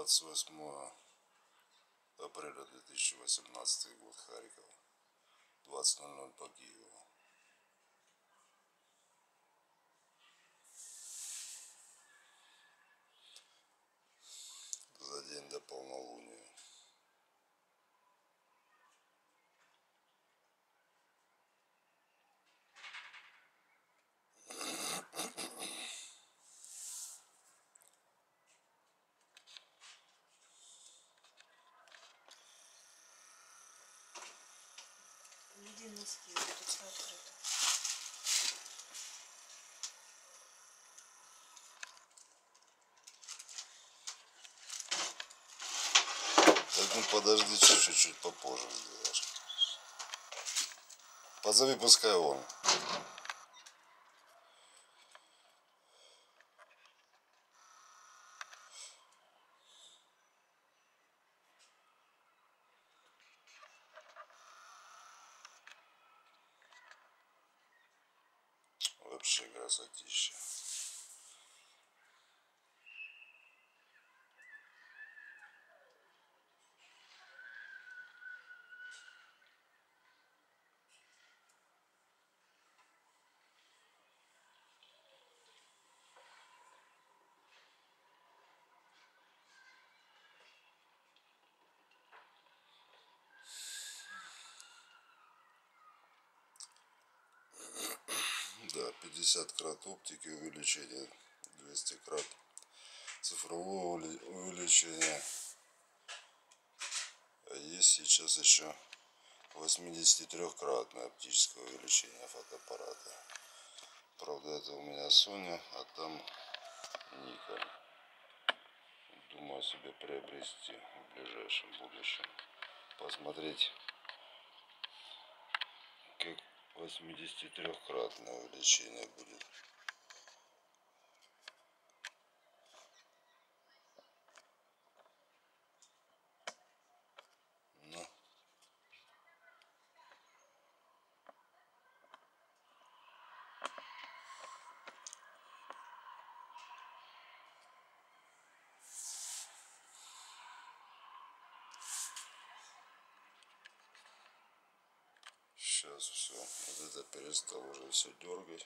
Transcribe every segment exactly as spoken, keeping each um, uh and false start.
двадцать восьмое апреля две тысячи восемнадцатый год, Харьков, двадцать ноль ноль по Киеву. За день до полнолуния. Иди носки, тут все открыто. Так, ну подожди, чуть-чуть попозже сделаешь. Позови, пускай он. Вообще красотища. Да, пятьдесят крат оптики увеличение, двести крат цифрового увеличения. А есть сейчас еще восьмидесятитрёхкратное оптическое увеличение фотоаппарата. Правда, это у меня Sony, а там Nikon. Думаю себе приобрести в ближайшем будущем. Посмотреть, как восьмидесятитрёхкратное увеличение будет. Но сейчас все. Вот это перестал уже все дергать.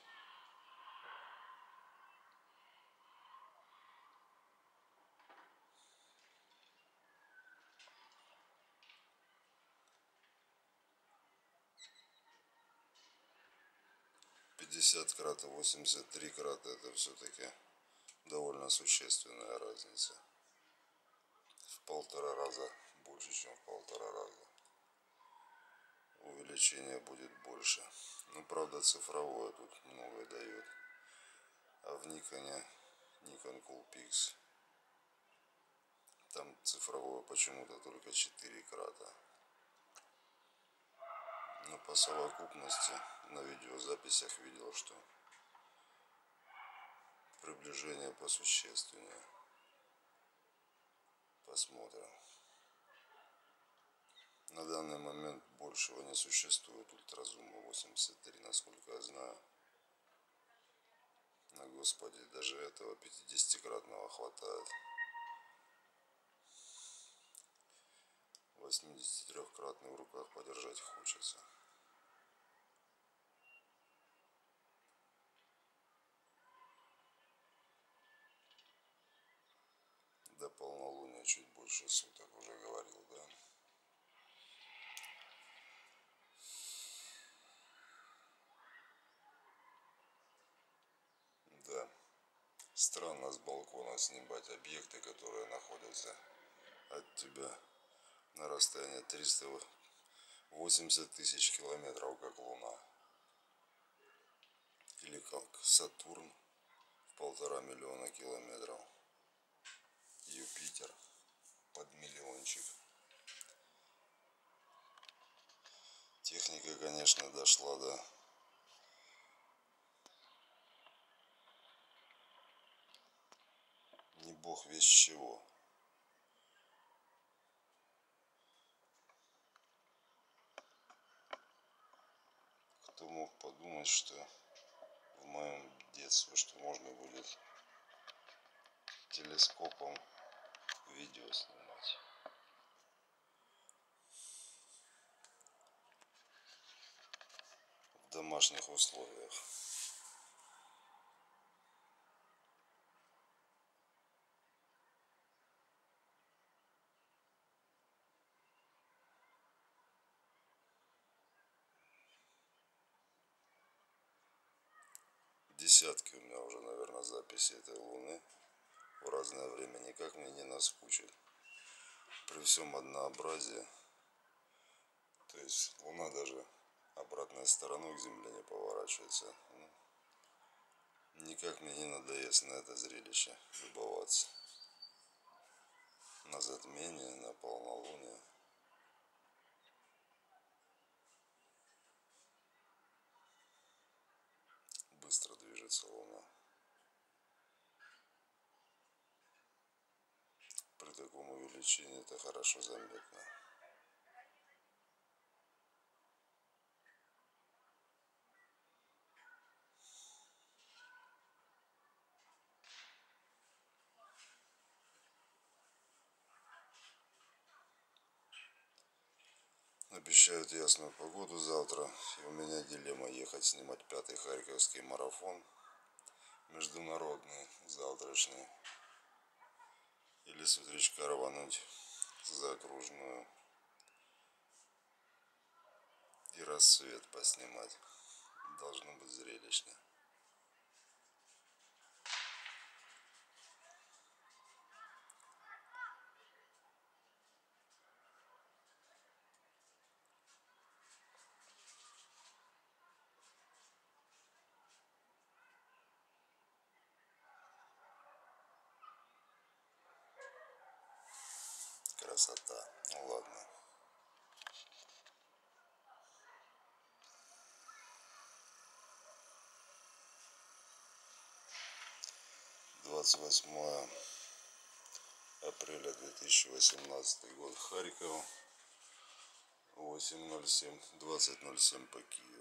пятьдесят крат и восемьдесят три крата — это все-таки довольно существенная разница. В полтора раза больше, чем в полтора раза. Увеличение будет больше. Но правда цифровое тут многое дает. А в Никоне, Nikon Coolpix, там цифровое почему-то только четыре крата. Но по совокупности на видеозаписях видел, что приближение посущественнее. Посмотрим. На данный момент большего не существует ультразума восемьдесят три, насколько я знаю. На господи, даже этого пятидесятикратного хватает. восьмидесятитрёхкратный в руках подержать хочется. До полнолуния чуть больше суток, уже говорил, да. Да. Странно с балкона снимать объекты, которые находятся от тебя на расстоянии триста восемьдесят тысяч километров, как Луна. Или как Сатурн в полтора миллиона километров. Юпитер под миллиончик. Техника, конечно, дошла до не бог весть чего. Кто мог подумать, что в моем детстве, что можно будет телескопом видео снимать. В домашних условиях. Десятки у меня уже, наверное, записи этой луны в разное время. Никак мне не наскучит. При всем однообразии. То есть луна даже обратной стороной к земле не поворачивается. Никак мне не надоест на это зрелище любоваться. На затмение, на полнолуние. Быстро движется луна. При таком увеличении это хорошо заметно. Обещают ясную погоду завтра. И у меня дилемма: ехать снимать пятый Харьковский марафон международный завтрашний, или с утречка рвануть за окружную и рассвет поснимать. Должно быть зрелищно. Красота. Ну ладно. двадцать восьмое апреля две тысячи восемнадцатый год. Харьков. восемь ноль семь, двадцать ноль семь по Киеву.